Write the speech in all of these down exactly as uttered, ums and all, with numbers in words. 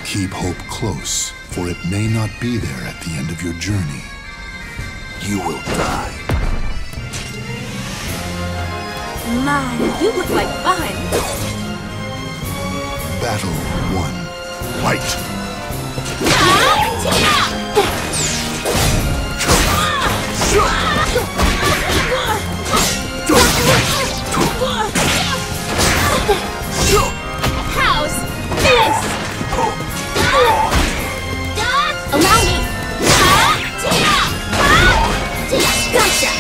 Keep hope close, for it may not be there at the end of your journey. You will die. My, you look like fun. Battle one. Fight! How's this? Allow me. Gotcha.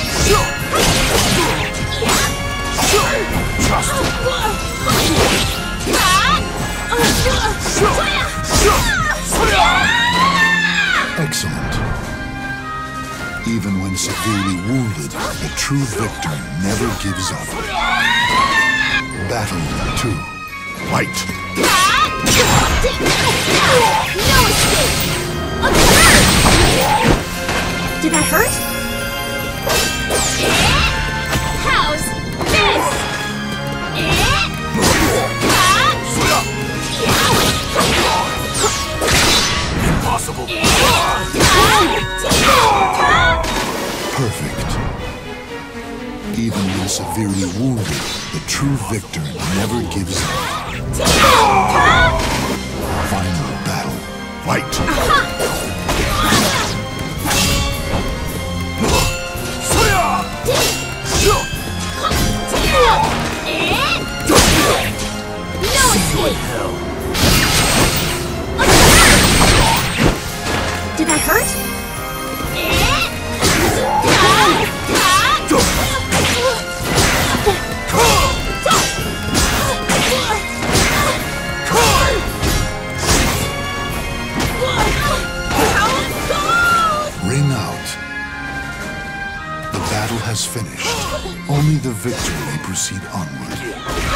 Excellent. Even when severely wounded, the true victor never gives up. Battle two. Fight! No escape! Did that hurt? How's this? Impossible! Perfect. Even when severely wounded, the true victor never gives up. Final battle. Fight! No escape! Did that hurt? Ring out. The battle has finished. Only the victor may proceed onward.